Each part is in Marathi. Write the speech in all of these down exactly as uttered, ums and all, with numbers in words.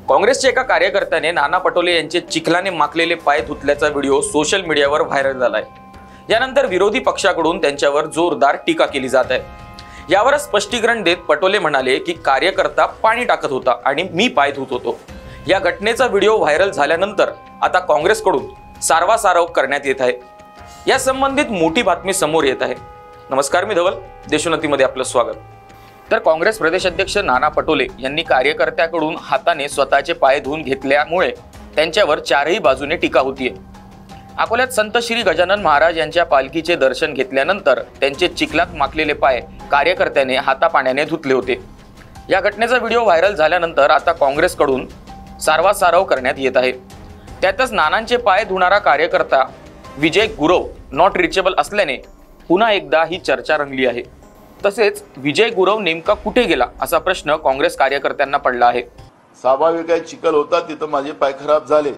काँग्रेसच्या एका कार्यकर्त्याने नाना पटोले यांचे चिखलाने माखलेले पाय धुतल्याचा व्हिडिओ सोशल मीडियावर व्हायरल झालाय। यानंतर विरोधी पक्षाकडून त्यांच्यावर जोरदार टीका केली जात आहे। यावर स्पष्टीकरण देत पटोले म्हणाले की कार्यकर्ता पाणी टाकत होता आणि मी पाय धुत होतो। या घटनेचा व्हिडिओ व्हायरल झाल्यानंतर आता काँग्रेसकडून सारवासारव करण्यात येत आहे। या संबंधित मोठी बातमी समोर येत आहे। नमस्कार, मी धवल, देशोन्नतीमध्ये आपलं स्वागत। तर काँग्रेस प्रदेशाध्यक्ष नाना पटोले यांनी कार्यकर्त्याकडून हाताने स्वतःचे पाय धुवून घेतल्यामुळे त्यांच्यावर चारही बाजूने टीका होतीये। अकोल्यात संत श्री गजानन महाराज यांच्या पालखीचे दर्शन घेतल्यानंतर त्यांचे चिखलात माखलेले पाय कार्यकर्त्याने हातापाण्याने धुतले होते। या घटनेचा व्हिडिओ व्हायरल झाल्यानंतर आता काँग्रेसकडून सारवासारव करण्यात येत आहे। त्यातच नानांचे पाय धुणारा कार्यकर्ता विजय गुरव नॉट रिचेबल असल्याने पुन्हा एकदा ही चर्चा रंगली आहे। तसेच विजय गुरव नेमका कुठे गेला असा प्रश्न काँग्रेस कार्यकर्त्यांना पडला आहे। स्वाभाविक आहे, चिखल होता तिथं माझे पाय खराब झाले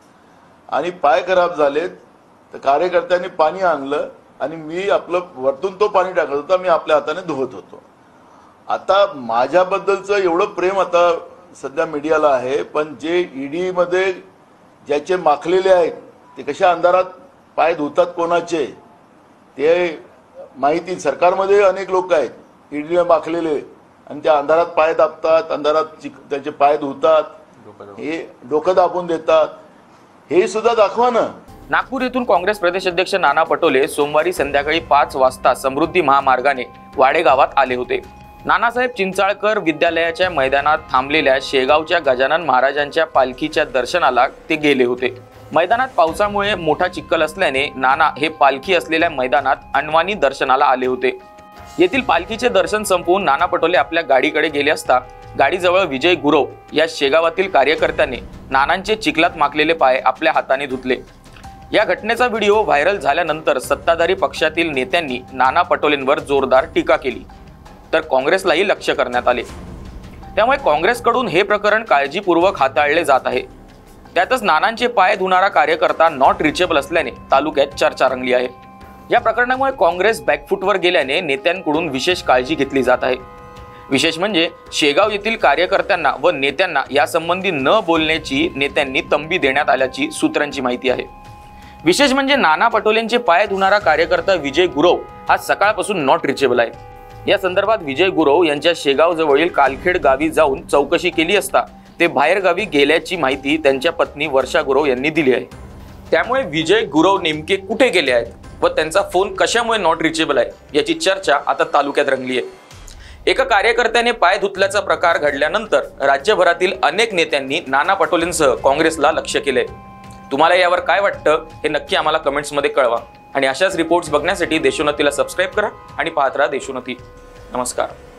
आणि पाय खराब झालेत तर कार्यकर्त्यांनी पाणी आणलं आणि मी आपलं वरतून तो पाणी टाकत होता, मी आपल्या हाताने धुवत होतो। आता माझ्याबद्दलचं एवढं प्रेम आता सध्या मीडियाला आहे, पण जे ईडी मध्ये ज्याचे माखलेले आहेत ते कशा अंधारात पाय धुतात कोणाचे ते माहिती, सरकारमध्ये अनेक लोक आहेत ईडीने माखलेले आणि त्या अंधारात पाय दाबतात, अंधारात त्याचे पाय धुतात, हे डोकं दाबून देतात, हे सुद्धा दाखवा ना। नागपूर येथून काँग्रेस प्रदेशाध्यक्ष नाना पटोले सोमवारी संध्याकाळी पाच वाजता समृद्धी महामार्गाने वाडे गावात आले होते। नानासाहेब चिंचाळकर विद्यालयाच्या मैदानात थांबलेल्या शेगावच्या गजानन महाराजांच्या पालखीच्या दर्शनाला ते गेले होते। मैदानात पावसामुळे मोठा चिखल असल्याने नाना हे पालखी असलेल्या मैदानात अनवाणी दर्शनाला आले होते। येथील पालखीचे दर्शन संपवून नाना पटोले आपल्या गाडीकडे गेले असता गाडीजवळ विजय गुरव या शेगावातील कार्यकर्त्याने नानांचे चिखलात माखलेले पाय आपल्या हाताने धुतले। या घटनेचा व्हिडिओ व्हायरल झाल्यानंतर सत्ताधारी पक्षातील नेत्यांनी नाना पटोलेंवर जोरदार टीका केली, तर काँग्रेसलाही लक्ष करण्यात आले। त्यामुळे काँग्रेसकडून हे प्रकरण काळजीपूर्वक हाताळले जात आहे। त्यातच नानांचे पाय धुणारा कार्यकर्ता नॉट रिचेबल असल्याने तालुक्यात चर्चा रंगली आहे। या प्रकरणामुळे काँग्रेस बॅकफुटवर गेल्याने नेत्यांकडून विशेष काळजी घेतली जात आहे। विशेष म्हणजे शेगाव येथील कार्यकर्त्यांना व नेत्यांना यासंबंधी न बोलण्याची नेत्यांनी तंबी देण्यात आल्याची सूत्रांची माहिती आहे। विशेष म्हणजे नाना पटोलेंचे पाय धुणारा कार्यकर्ता विजय गुरव हा सकाळपासून नॉट रिचेबल आहे। या संदर्भात विजय गुरव यांच्या शेगाव जवळील कालखेड गावी जाऊन चौकशी केली असता ते बाहेर गावी गेल्याची माहिती त्यांच्या पत्नी वर्षा गुरव यांनी दिली आहे। त्यामुळे विजय गुरव नेमके कुठे गेले आहेत व त्यांचा फोन कशामुळे नॉट रिचेबल आहे याची चर्चा आता तालुक्यात रंगली आहे। एका कार्यकर्त्याने पाय धुतल्याचा प्रकार घडल्यानंतर राज्यभरातील अनेक नेत्यांनी नाना पटोलेंसह काँग्रेसला लक्ष्य केले। तुम्हाला यावर काय वाटतं हे नक्की आम्हाला कमेंट्समध्ये कळवा आणि अशाच रिपोर्ट्स बघण्यासाठी देशोन्नतीला सबस्क्राईब करा आणि पाहत राहा देशोन्नती। नमस्कार।